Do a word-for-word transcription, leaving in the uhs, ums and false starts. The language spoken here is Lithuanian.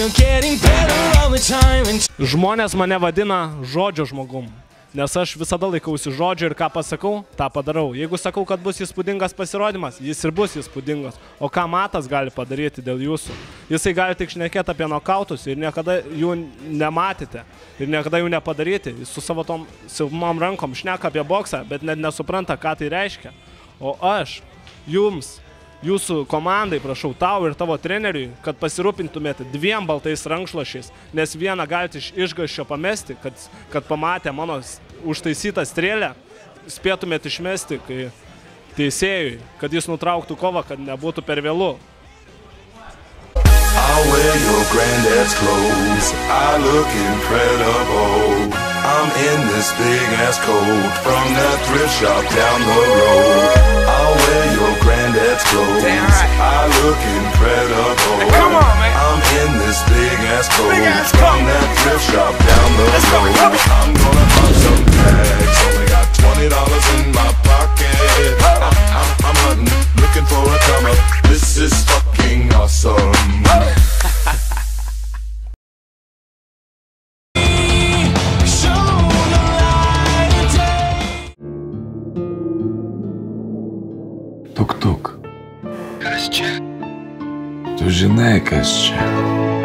Žmonės mane vadina žodžio žmogum, nes aš visada laikausi žodžio ir ką pasakau, tą padarau. Jeigu sakau, kad bus įspūdingas pasirodymas, jis ir bus įspūdingas. O ką Matas gali padaryti dėl jūsų? Jisai gali tik šnekėti apie nokautus ir niekada jų nematėte ir niekada jų nepadaryti. Jis su savo tom silpnom rankom šneka apie boksą, bet net nesupranta, ką tai reiškia. O aš jums, jūsų komandai, prašau, tau ir tavo treneriui, kad pasirūpintumėte dviem baltais rankšluošiais, nes vieną galite iš išgąsčio pamesti, kad, kad pamatę mano užtaisytą strėlę, spėtumėte išmesti kai teisėjui, kad jis nutrauktų kovą, kad nebūtų per vėlu. I'll wear your granddad's clothes, I look incredible. I'm in this big-ass coat from that thrift shop down the road. I'll wear your granddad's clothes, I look incredible. Hey, come on, man. I'm in this big-ass coat big from that thrift shop down the Let's road. Go, I'm gonna pop some tags, only got twenty dollars in my pocket. I'm, I'm, I'm hunting, looking for a come up. This is fucking awesome. Tuk-tuk. Kas čia? Tu žinai, kas čia.